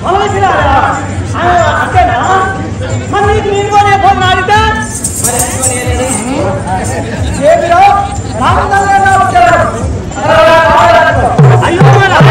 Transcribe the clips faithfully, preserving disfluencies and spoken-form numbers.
అంతేనా మరి నీకు నీకోనే ఫోన్ ఆడితే అయ్యో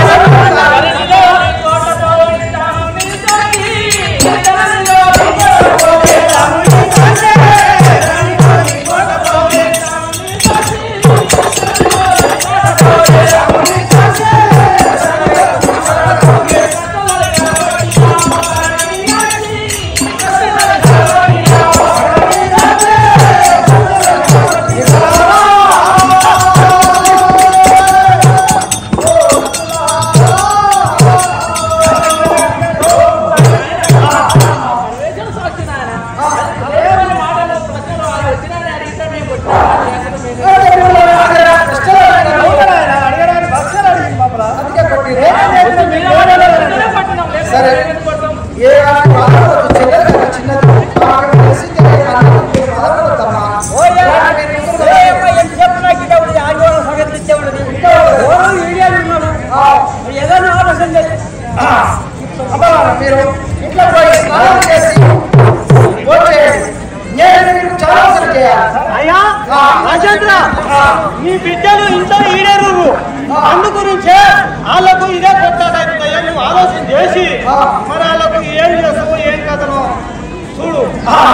నీ బిడ్డలు ఇంత ఈడేరు అందు గురించే వాళ్ళకు ఇదే కొత్త నువ్వు ఆలోచన చేసి మరి వాళ్ళకు ఏం చేస్తావు ఏం కథను చూడు.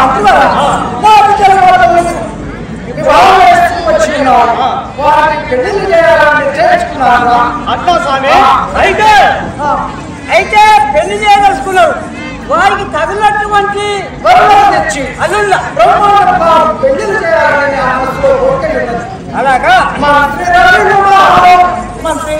అట్లా స్వామి అయితే అయితే పెళ్లి చేయదలుచుకున్నారు వారికి తగినటువంటి అలాగా మంత్రి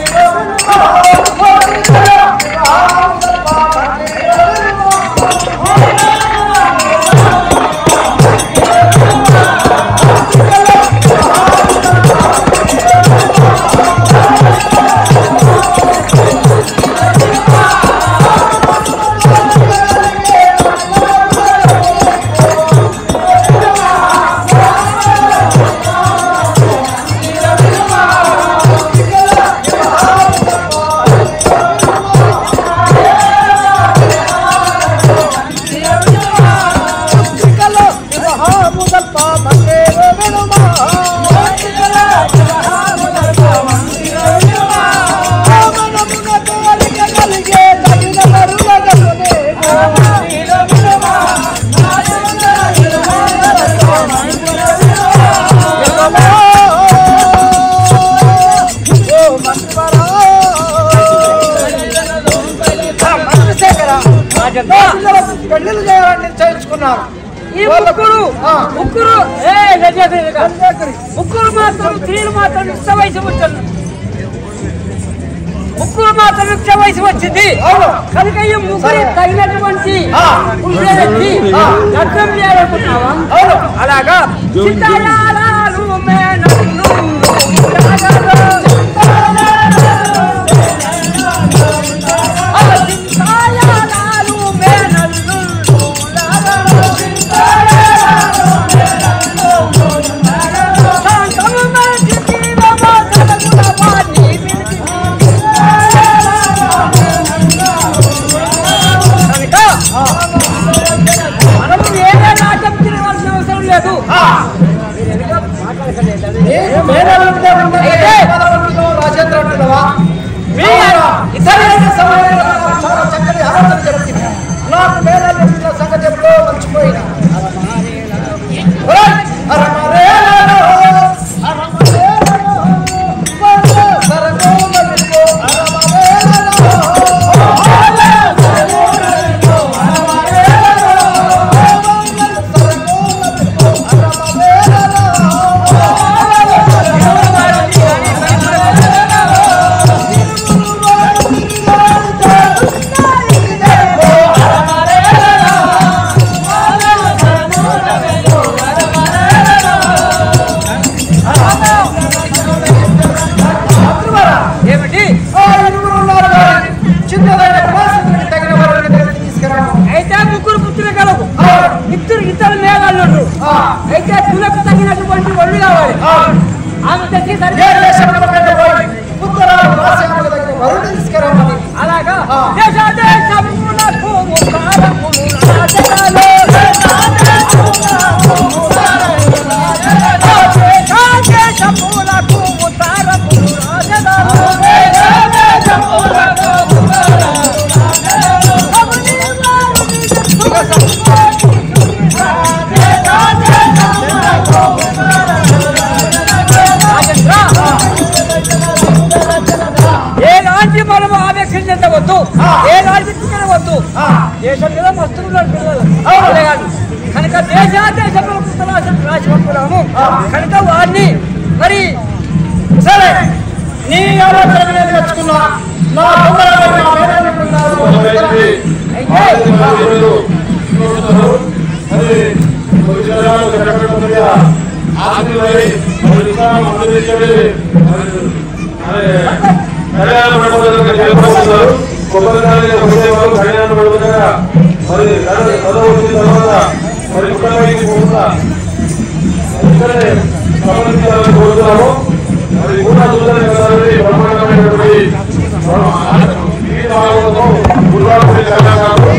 పెళ్లిళ్ళు చేయాలని చేయించుకున్నారు. ఈ ముగ్గురు ముగ్గురు ముగ్గురు మాత్రం స్త్రీలు మాత్రం యుక్త వయసు వచ్చింది ముగ్గురు మాత్రం యుక్త వయసు వచ్చింది కనుక ఈ ముగ్గురు తగినటువంటి లగ్నం చేయాలనుకుంటున్నావా? అలాగా చక్కటి ఆలోచన జరిగింది. నాకు మేధాలు సంగతి ఎప్పుడో మర్చిపోయినా అలాగా వద్దు, ఏ రాజకీయ వద్దు. దేశం మీద మస్తున్నారు పిల్లలు కాదు కనుక దేశ దేశంలో రాసి పంపుదాము. కనుక వాడిని మరి సరే నీ ఆలోచన తెచ్చుకున్నా నా కళ్యాణ మండపంలో కొబ్బరికాయలు వచ్చేవారు కళ్యాణ మండపంగా మరి చదువు వచ్చిన తర్వాత మరి కుటుంబానికి పోకుండా ఇక్కడే గమనించాలని కోరుతున్నాము. మరి కూడా చూడాలి కదండి బ్రహ్మాండమైనటువంటి గురువారం కళ్యాణాలు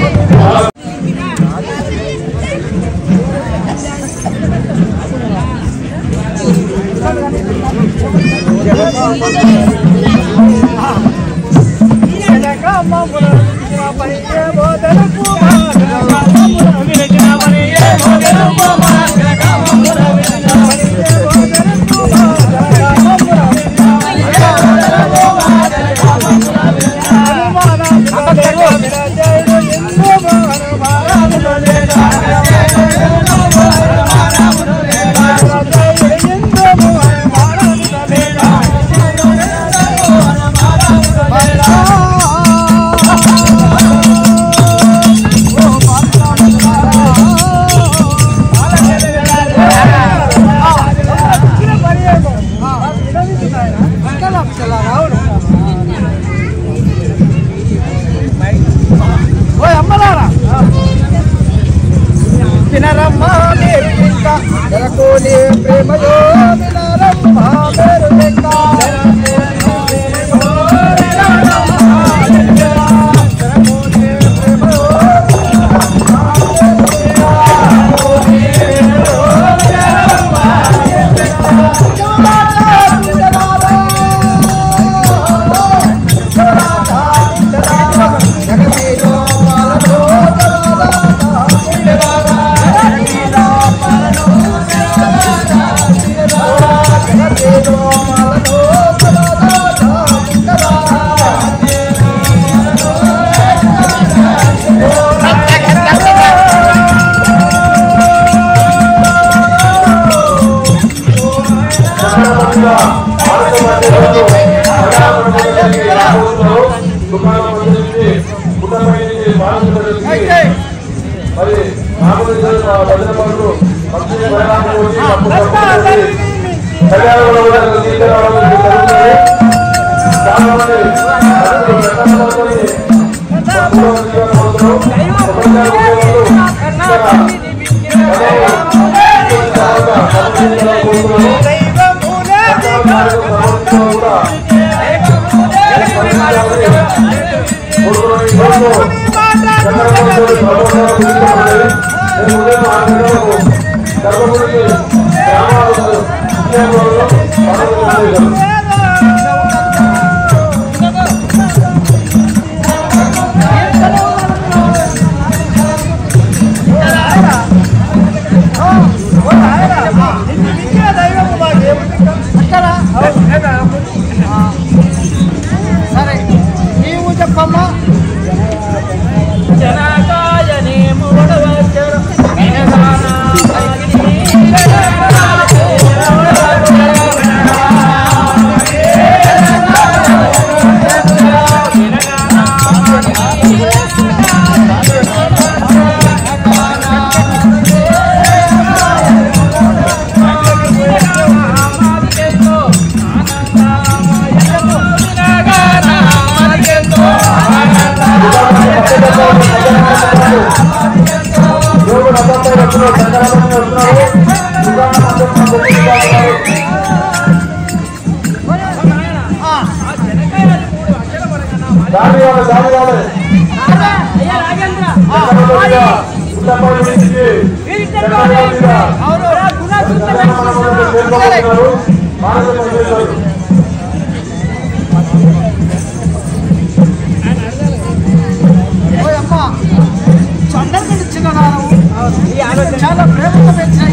చాలా ప్రేమతో పెంచాయి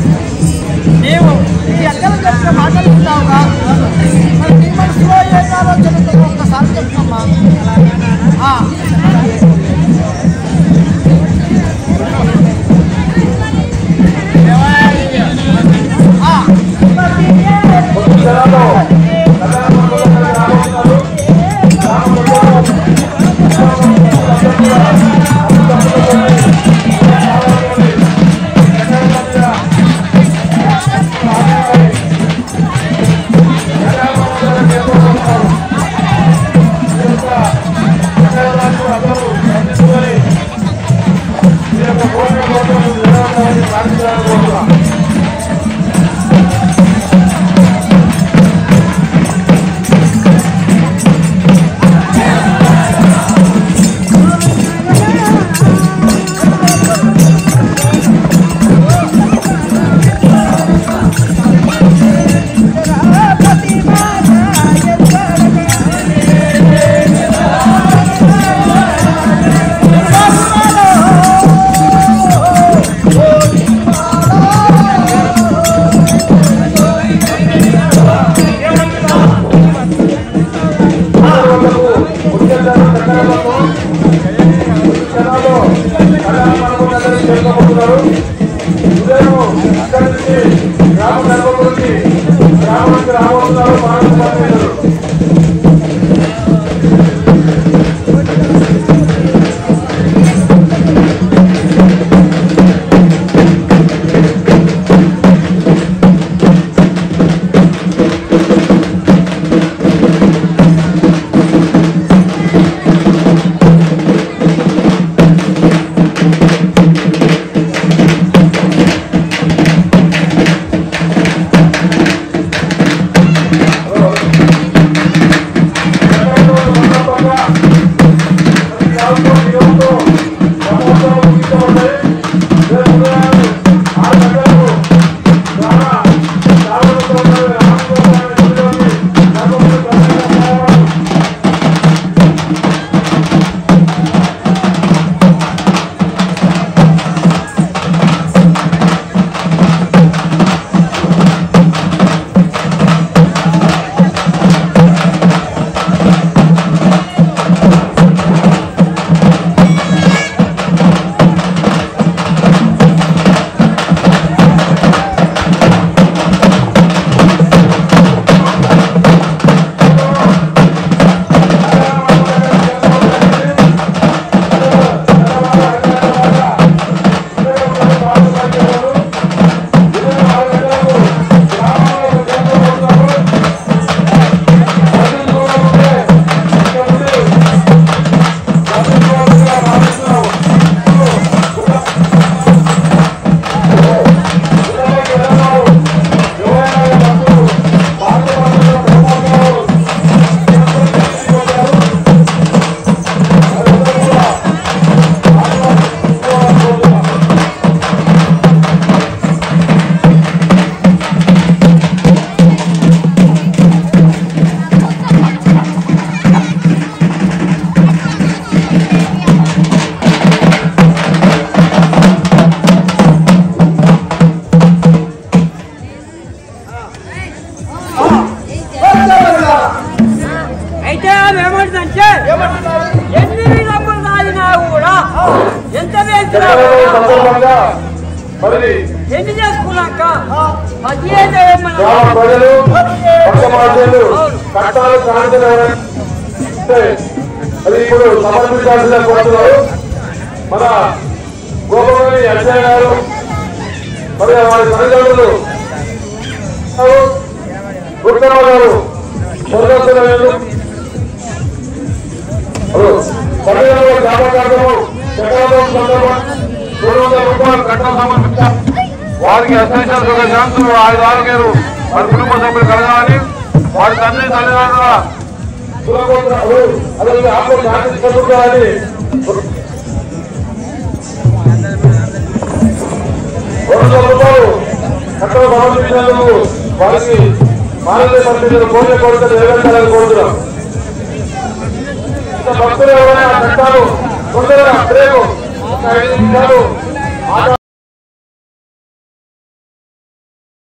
నీవు నీ ఎక్కడ చెప్పిన మాట్లాడుతున్నావుగా మరి నీ మనసులో ఏ కావాలో ఆమె ఏమంటుందంటే ఎన్ని డబ్బులు తాగినా కూడా ఎంత వేసినా మరి ఎన్ని చేసుకున్నాక పదిహేను గ్రామ ప్రజలు పక్షపాతాలు చట్టాలు సాధించిన అది ఇప్పుడు సమర్పించాల్సిన కోరుతున్నారు మన గోపమణి అక్షయ్ గారు మరి వారి తల్లిదండ్రులు గుర్తమ్మ గారు స్వర్గస్థుల పదిహేను జ్ఞాపకార్థము చక్రవర్తి సందర్భం మూడు వందల రూపాయలు కట్టడం సమర్పించాం. వారికి అత్యవసర శాంతులు ఐదు ఆరోగ్యాలు వారి కుటుంబ సభ్యులు కలగాలని వారి తండ్రి తల్లిదండ్రుల అలాగే ఆత్మ శాంతి చదువుకోవాలని రెండు వందల రూపాయలు కట్టడం సమర్పించినందుకు వారికి మానవ పరిస్థితులు పోలే కోరికలు నెరవేర్చాలని కోరుతున్నాం. భక్తులు ఎవరైనా చట్టాలు తొందరగా రేపు ఒక ఐదు నిమిషాలు ఆట